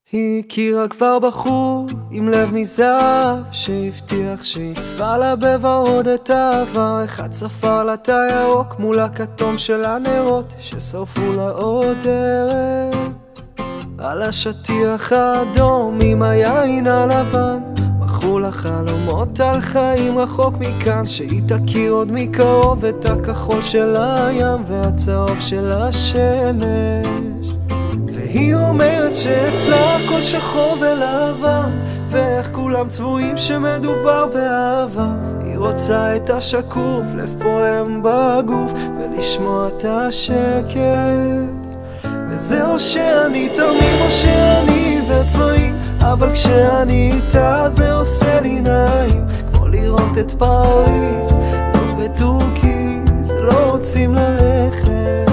היא הכירה כבר בחור עם לב מזהב שהבטיח שיצבע לה בוורוד את העבר. אחד ספר לה את הירוק מול הכתום של הנרות ששרפו לה עוד ערב. על השטיח האדום עם היין הלבן מכרו לה חלומות על חיים רחוק מכאן, שהיא תכיר עוד מקרוב את הכחול של הים והצהוב של השמש. והיא אומרת שאצלה הכל שחור ולבן, ואיך כולם צבועים שמדובר באהבה. היא רוצה את השקוף, לב פועם בגוף, ולשמוע את השקט. וזה או שאני תמים או שאני וצבאי, אבל כשאני איתה זה עושה לי נעים, כמו לראות את פריז, נוף בטורקיז, לא רוצים ללכת.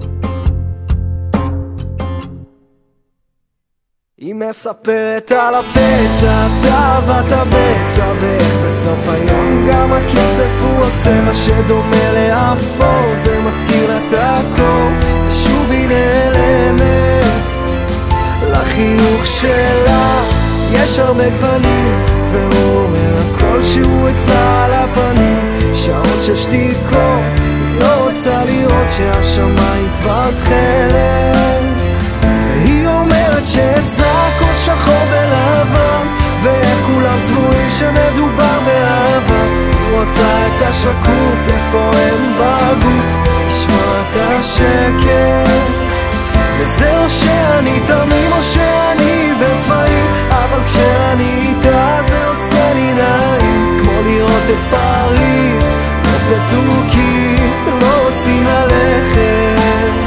היא מספרת על הפצע, תאוות הבצע, ואיך בסוף היום גם הכסף הוא הצבע שדומה לאפור. זה מזכיר לה את הקור, ושוב היא נעלמת. לחיוך שלה יש הרבה גוונים, והוא אומר הכל שהוא אצלה על הפנים. שעות של שתיקות, היא לא רוצה לראות שהשמיים כבר תכלת. והיא אומרת שאצלה הכל שחור ולבן, ואיך כולם צבועים שמדובר באהבה. היא רוצה את השקוף, לפועם בגוף, לשמוע את השקט. וזה או שאני תמים או שאני בצבעים, אבל כשאני איתה זה עושה לי נעים, כמו לראות את פריז, נוף בטורקיז, לא רוצים ללכת.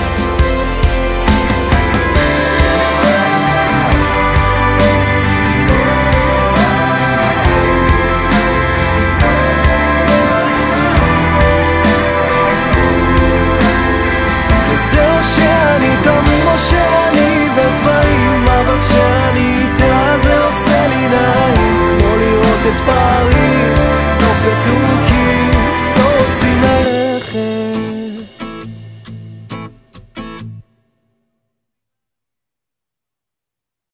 שאני תמים או שאני בצבעים, אבל כשאני איתה זה עושה לי נעים, כמו לראות את פריז.